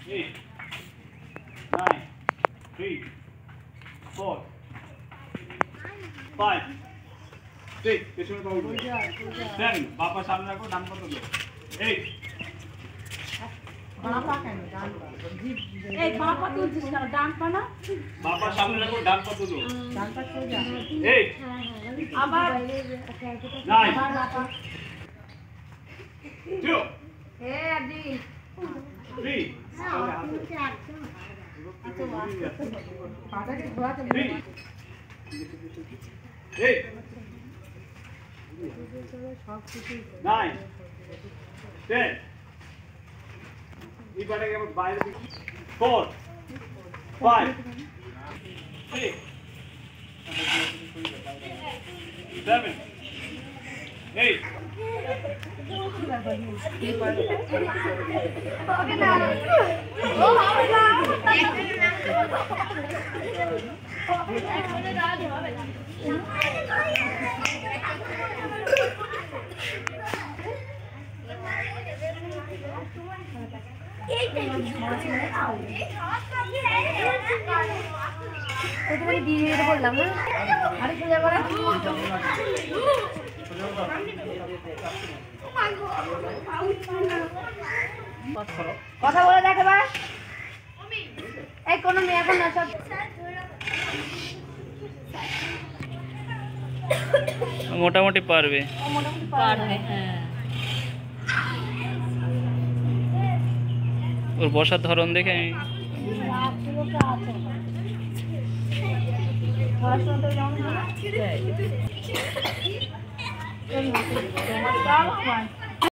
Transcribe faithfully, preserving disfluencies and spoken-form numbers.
eight, nine, three, four, five, six, পেছনে পা উঠবে, seven, বাপা সামনে রাখো, ডান পা তোলো, eight, বাপা কেন ডান পা? এই বাপা তুলছিস কেন? ডান পা না? বাপা সামনে রাখো, ডান পা তোলো, ডান পা সোজা। eight, আবার nine, আবার বাপা। two, এ আদি three, পাটাকে ঘোরাতে three, eight, সব কিছু nine, ten, এই পাটাকে আবার বাইরে দিকে, four, five, six, seven, eight, দিয়ে বললাম না আরে সোজা করে কথা বলে দেখে বা এই কোনো মেয়ে এখন না সব মোটামুটি পারবে মোটামুটি পারবে হ্যাঁ ওর বসার ধরন দেখে আমি পড়াশোনাটা যেমন